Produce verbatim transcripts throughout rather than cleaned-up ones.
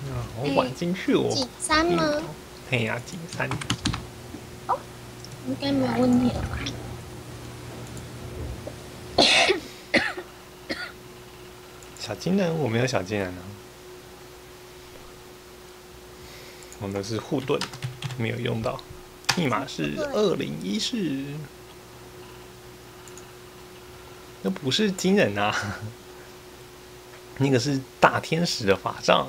啊，我玩进去哦。 几三吗？ 嘿呀，景三。 哦，应该没有问题了吧？ 小金人，我没有小金人啊。我们是护盾，没有用到。密码是二零一四。那不是金人啊，那个是大天使的法杖。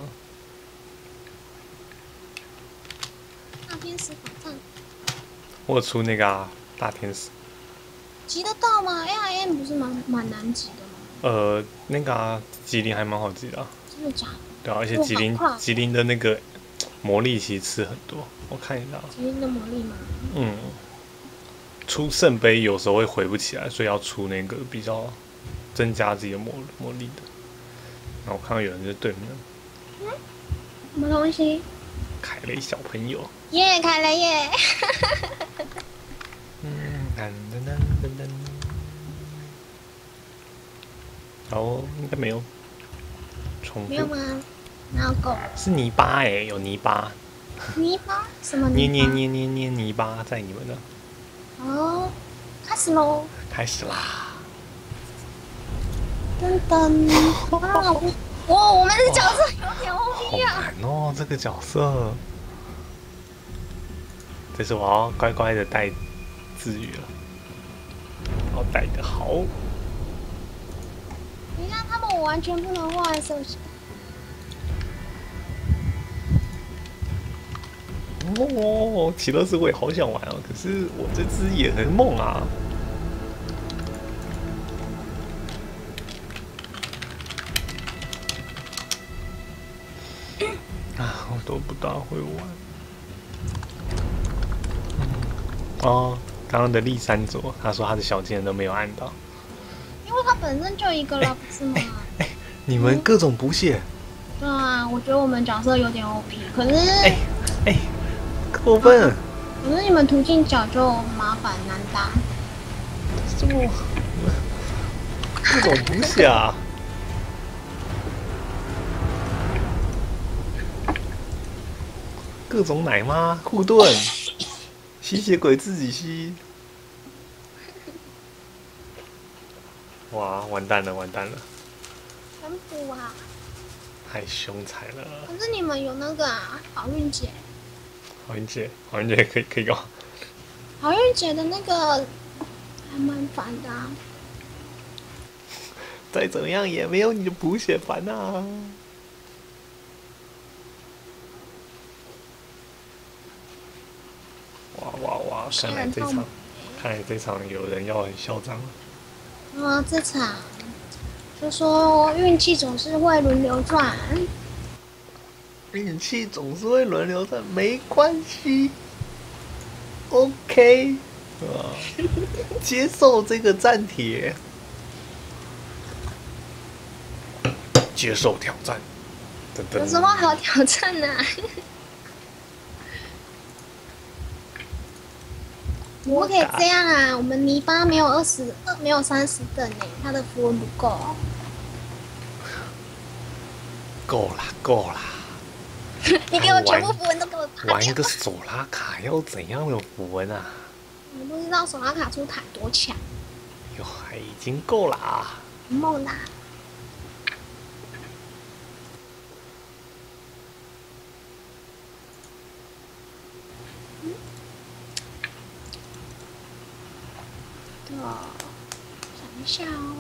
大天使法杖。 我出那个啊，大天使。 集得到吗 ？A I M 不是蛮蛮难集的吗？ 呃，那个啊，吉林还蛮好集的、啊。 真的假的？ 对啊，而且吉林吉林的那个魔力其实吃很多。我看一下。 吉林的魔力吗？ 嗯。出圣杯有时候会回不起来，所以要出那个比较增加自己的魔魔力的。然后我看到有人在对面。 嗯，什么东西？ 凯雷小朋友。 耶，凯雷耶！ 嗯，噔噔噔噔噔。哦，应该没有重复。 没有吗？哪有狗？ 是泥巴哎、欸，有泥巴。 泥巴？什么泥巴？ 捏捏捏捏捏泥巴在你们的。 哦，开始喽！ 开始啦！ 噔噔！哇，哇，我们的角色有点 O P 啊！ 好难哦，这个角色。这次我要乖乖的带治愈了。要带的好。 等一下，他们我完全不能换手机。 哦，奇乐斯我也好想玩哦，可是我这只也很猛啊。啊，我都不大会玩。哦，刚刚的立三左，他说他的小金人都没有按到， 因为他本身就一个了，不是吗？ 哎，你们各种补血。 对啊，我觉得我们角色有点 O P， 可是哎哎，过分！ 可是你们途径角就麻烦难打。 这么各种补血啊！各种奶妈护盾，吸血鬼自己吸。哇，完蛋了，完蛋了！ 很补啊！ 太凶残了！ 可是你们有那个啊，好运姐。 好运姐，好运姐可以可以搞。 好运姐的那个还蛮烦的、啊。 再怎么样也没有你的补血烦啊！哇哇哇！看来这场，看来这场有人要很嚣张了。 啊，这场就说运气总是会轮流转。 运气总是会轮流转，没关系。OK， 啊，接受这个战帖，接受挑战。 有什么好挑战的、啊？我们可以这样啊，我们泥巴没有二十二，没有三十等呢，他的符文不够。 够啦，够啦！ 你给我全部符文都给我打掉。 玩一个索拉卡要怎样有符文啊？ 你不知道索拉卡出塔多强？ 哟，还已经够啦！ 梦啦！嗯，对，想一下哦。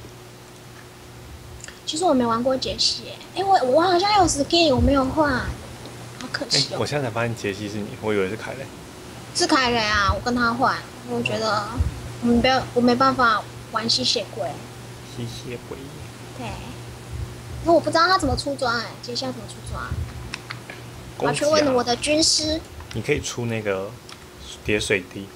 其实我没玩过杰西，哎、欸，我我好像有 skin， 我没有换，好可惜哦、 欸。我现在才发现杰西是你，我以为是凯雷。 是凯雷啊，我跟他换，我觉得我没有，我没办法玩吸血鬼。 吸血鬼。 对。那我不知道他怎么出装哎、欸，接下来怎么出装？我要去问我的军师。 你可以出那个叠水滴。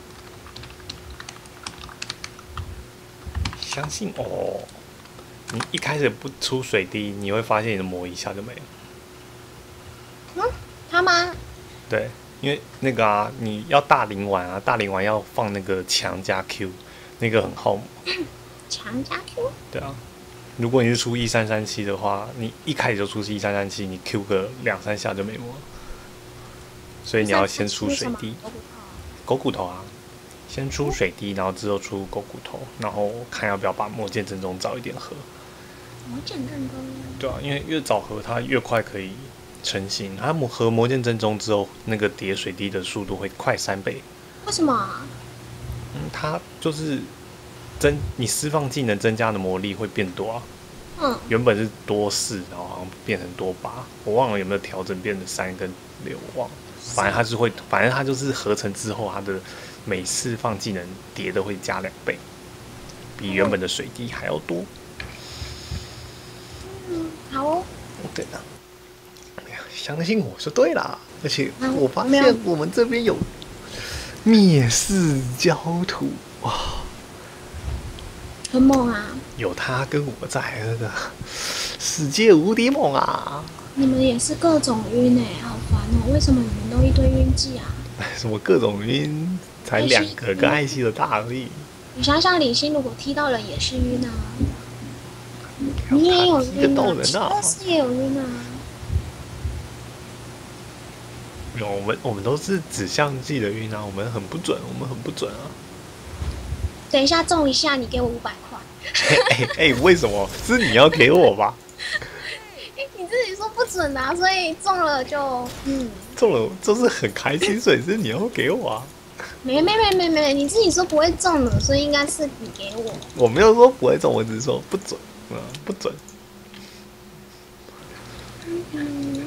相信哦。你一开始不出水滴，你会发现你的魔一下就没了。 嗯，他吗？ 对，因为那个啊，你要大灵丸啊，大灵丸要放那个强加 Q， 那个很耗魔。 强加 Q？ 对啊， 如果你是出一三三七的话，你一开始就出是一三三七，你 Q 个两三下就没魔了。所以你要先出水滴，狗骨头啊，先出水滴，然后之后出狗骨头，然后看要不要把魔剑正宗早一点合。 魔剑正宗。对啊，因为越早合它越快可以成型。它合魔剑正宗之后，那个叠水滴的速度会快三倍。 为什么啊？ 嗯，它就是增你释放技能增加的魔力会变多啊。 嗯。 原本是多四，然后好像变成多八，我忘了有没有调整变成三跟六，我忘了。反正它是会，反正它就是合成之后，它的每释放技能叠的会加两倍，比原本的水滴还要多。 嗯，好哦。 对的，哎呀，相信我说对啦，而且我发现我们这边有灭世焦土哇， 很猛啊！ 有他跟我在，那个世界无敌猛啊！ 你们也是各种晕哎、欸，好烦哦！为什么你们都一堆晕剂啊？ 什么各种晕？才两个，跟艾希的大而已。 你想想，李欣如果踢到人也是晕啊，你也有晕啊，但是也有晕啊。 有我们我们都是指向剂的晕啊，我们很不准，我们很不准啊。 等一下中一下，你给我五百块。 哎哎，为什么是你要给我吧？ 你自己说不准啊，所以中了就嗯， 中了就是很开心，所以是你要给我啊。 没没没没没，你自己说不会中的，所以应该是你给我。 我没有说不会中，我只是说不准，嗯，不准。 嗯，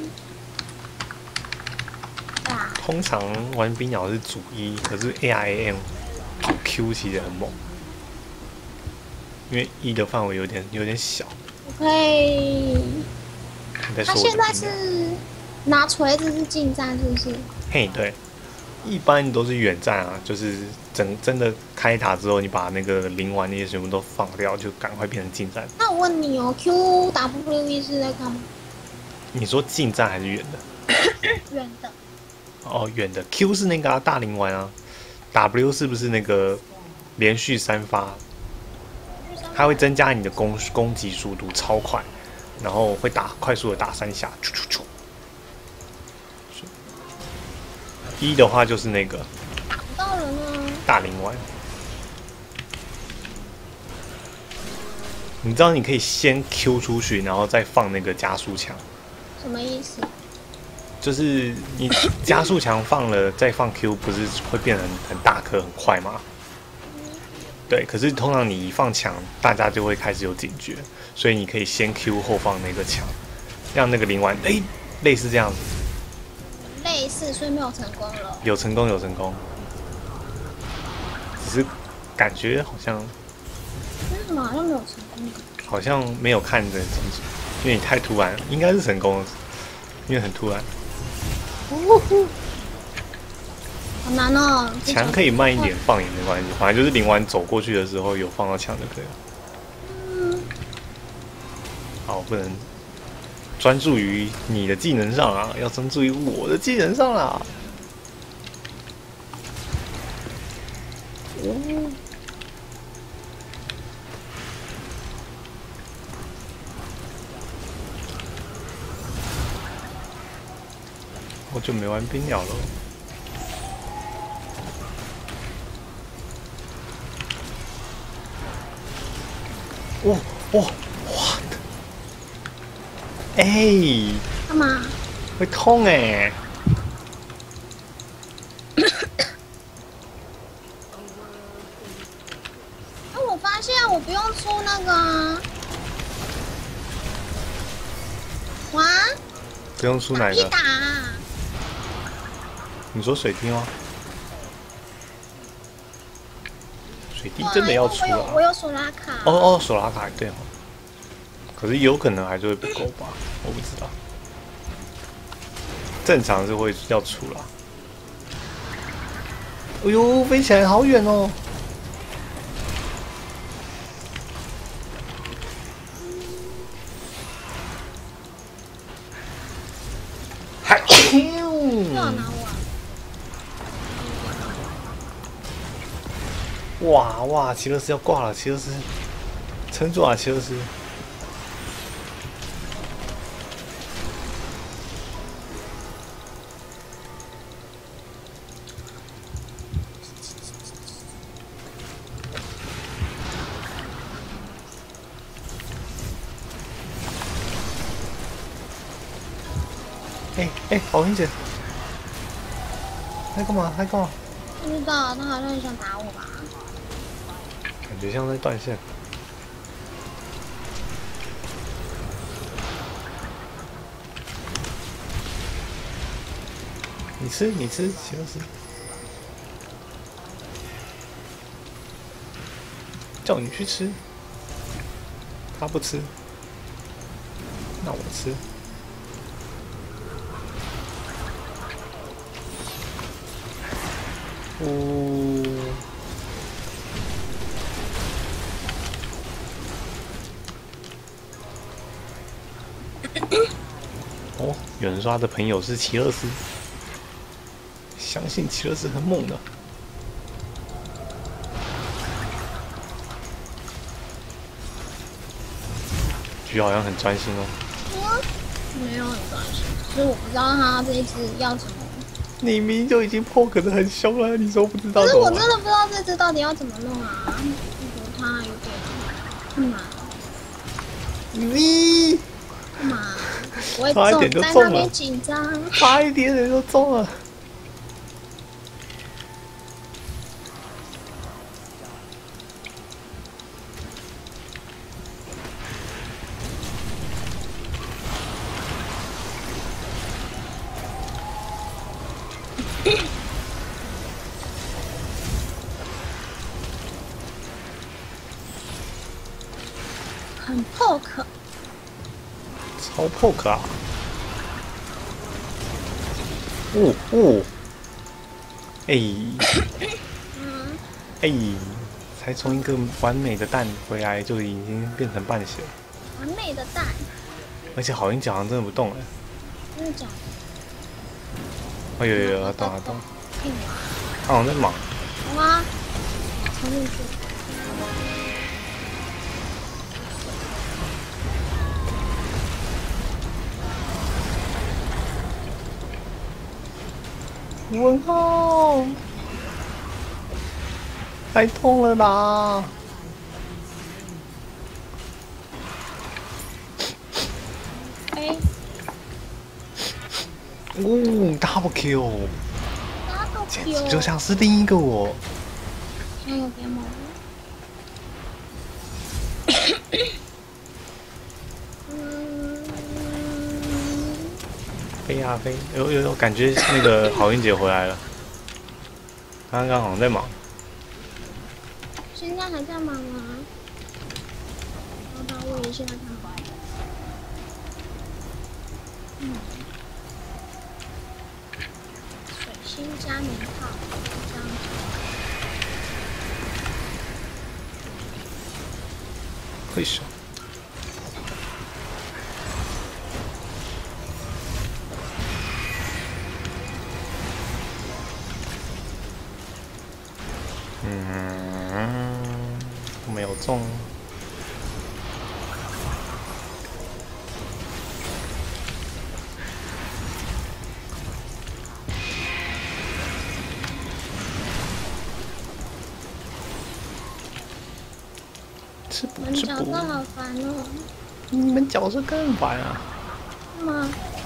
啊。 通常玩冰鸟是主一，可是 A R A M Q 其实很猛，因为一的范围有点有点小。 我可以。他现在是拿锤子是近战，是不是？ 嘿，对，一般都是远战啊，就是整真的开塔之后，你把那个灵丸那些全部都放掉，就赶快变成近战。 那我问你哦 ，Q W E 是在干嘛？ 你说近战还是远的？ 远的。 哦，远的 Q 是那个、啊、大灵丸啊 ，W 是不是那个连续三发？它会增加你的攻攻击速度，超快。然后会打快速的打三下，啾啾啾。一的话就是那个打不到人啊， 大灵丸。你知道你可以先 Q 出去，然后再放那个加速墙。 什么意思？ 就是你加速墙放了，再放 Q， 不是会变成很大颗很快吗？对，可是通常你一放墙，大家就会开始有警觉，所以你可以先 Q 后放那个墙，让那个灵丸，哎，类似这样子。 类似，所以没有成功了。 有成功，有成功，只是感觉好像。 为什么好像没有成功？ 好像没有看得很清楚，因为你太突然，应该是成功了，因为很突然。 哦好难哦！ 墙可以慢一点放也没关系，反正就是灵丸走过去的时候有放到墙就可以了。 嗯。 好，不能专注于你的技能上啊，要专注于我的技能上啦。哦。好久没玩冰鸟了。哇哇哇！哎， 干嘛？ 会痛哎、欸！ 哎，我发现我不用出那个啊！哇！ 不用出哪个？ 打啊！ 你说水滴吗？水滴真的要出啊！ 我有索拉卡。 哦哦，索拉卡对哦。可是有可能还是会不够吧，我不知道。正常是会要出啦。哎呦，飞起来好远哦！还不要拿我。 哇哇，齐勒斯要挂了，齐勒斯撑住啊，齐勒斯！ 哎哎，好云姐，在干嘛？在干嘛？ 不知道，他好像很想打我吧？ 感觉像在断线。你吃，你吃，奇乐斯。叫你去吃，他不吃，那我吃。哦，哦，有人说他的朋友是奇乐斯，相信奇乐斯很猛的。局好像很专心哦。 嗯，没有很专心，其实我不知道他这一只要怎么。 你明明就已经poke的很凶了，你说不知道？ 可是我真的不知道这只到底要怎么弄啊！我觉得它有点困难。 你干嘛？我也中，在那边紧张。 差一点点就中了。 很 poke， 超 poke 啊！哦哦，哎，哎，才从一个完美的蛋回来，就已经变成半血。 完美的蛋。 而且好运脚好像真的不动了。 真的假的？ 哦有有有，他动他动。他好像在忙。 有吗？冲进去。 问号，太痛了啦！ 哎， 哦 ，double kill， 简直就像是另一个我。 现在有点猛。 飞呀飞，有有有感觉那个好运姐回来了，刚刚好像在忙。 现在还在忙吗？我把问一下他。嗯。水星加年号，这样子。 会手。嗯，没有中。吃补吃补。 角色好烦哦。 你们角色更烦啊。 是吗？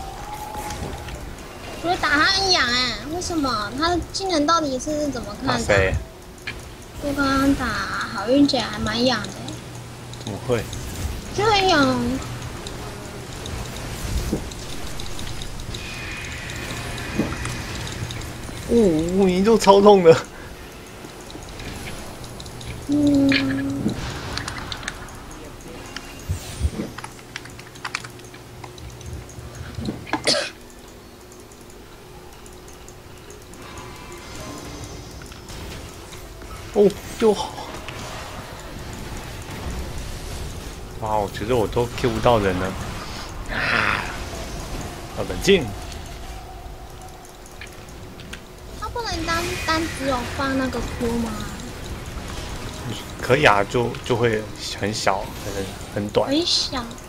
我觉得打他很痒哎，为什么？他的技能到底是怎么看的？我刚刚打好运姐还蛮痒的。 怎么会？ 就很痒。 哦，你就超痛的。 嗯。 哦，又好。哇，我觉得我都 Q 不到人了。啊！要冷静。 他不能单单只有放那个锅吗？ 可以啊，就就会很小，很很短。 很小。